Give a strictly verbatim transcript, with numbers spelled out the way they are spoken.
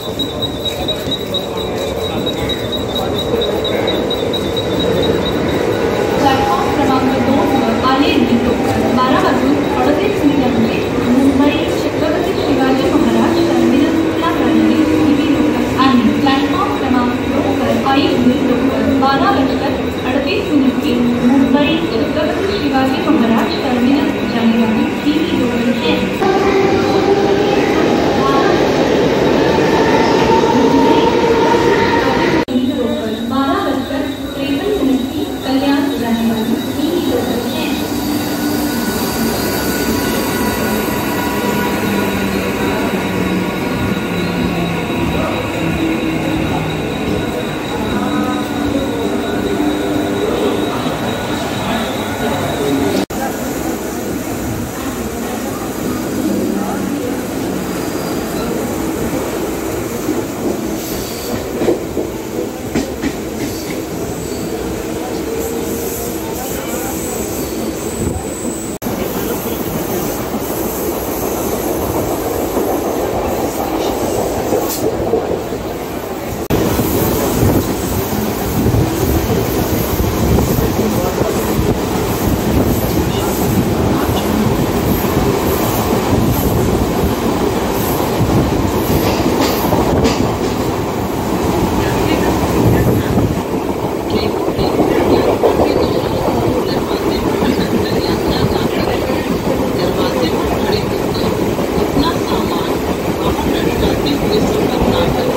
Platform क्रमांक दोन वर आले टोकन बारा वाजून अडतीस मिनिटांनी मुंबई छत्रपती शिवाजी महाराज टर्मिनसला जाणारी ही लोकल आणि प्लॅटफॉर्म क्रमांक दोन वर आई टोकन बारा वाजकर अडतीस मिनिट की मुंबई छत्रपती शिवाजी महाराज टर्मिनस जाने वाली ही लोकल है। अपना सामान बाहर लटकाते हुए सफर ना करें।